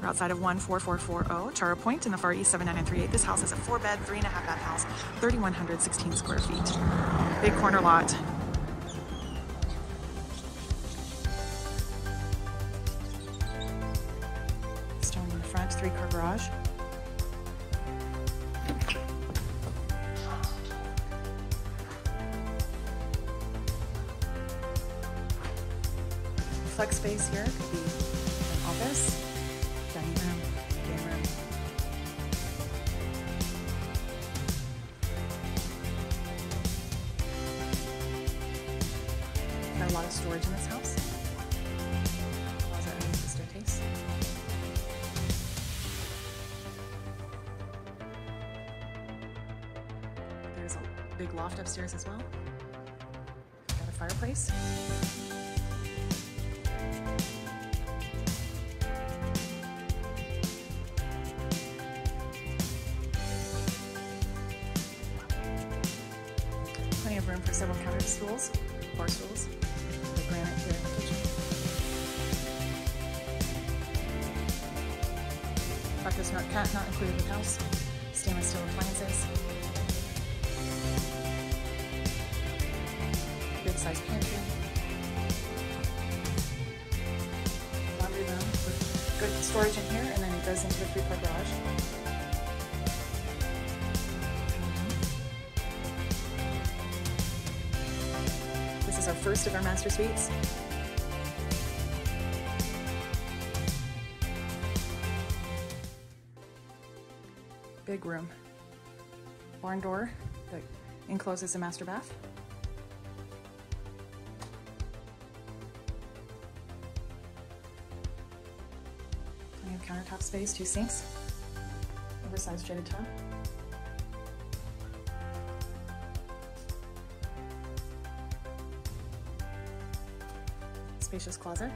We're outside of 14440 Charro Point in the far east 79938. This house is a 4-bed, 3.5 bath house, 3,116 square feet. Big corner lot. Stone in the front, 3-car garage. Flex space here could be an office, dining room, game room. Got a lot of storage in this house. Closet underneath the staircase. There's a big loft upstairs as well. Got a fireplace. Plenty of room for several counter stools, bar stools, the granite here in the kitchen. Breakfast nook cat not included with house. Stainless steel appliances. Big size pantry. Laundry room with good storage in here, and then it goes into the 3-car garage. This is our first of our master suites. Big room. Barn door that encloses the master bath. Plenty of countertop space, 2 sinks, oversized jetted tub. Spacious closet.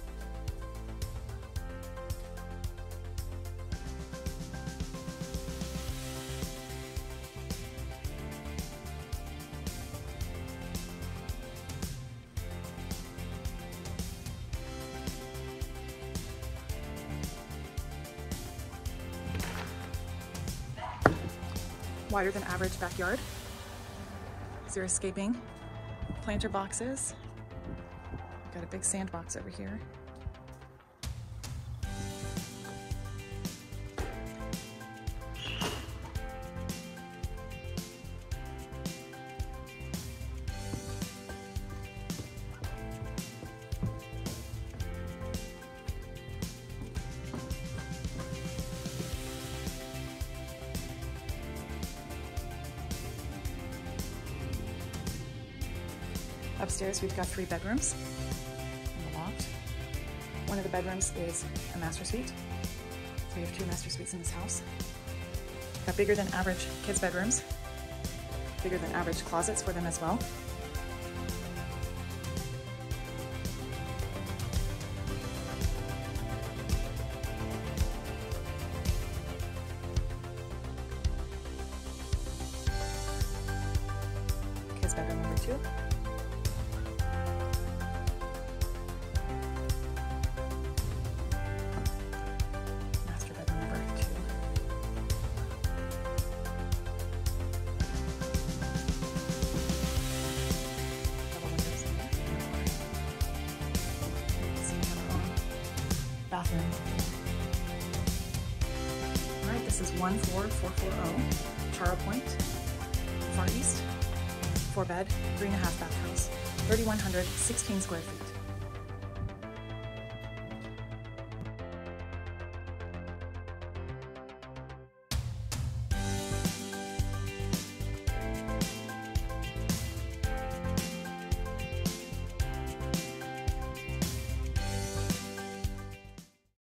Wider than average backyard. Zero escaping. Planter boxes. Got a big sandbox over here. Upstairs we've got 3 bedrooms in the loft. One of the bedrooms is a master suite. So we have 2 master suites in this house. Got bigger than average kids' bedrooms, bigger than average closets for them as well. Kids' bedroom number 2. Bathroom. All right, this is 14440 Charro Point, far east, 4-bed, 3.5 bath house, 3,116 square feet.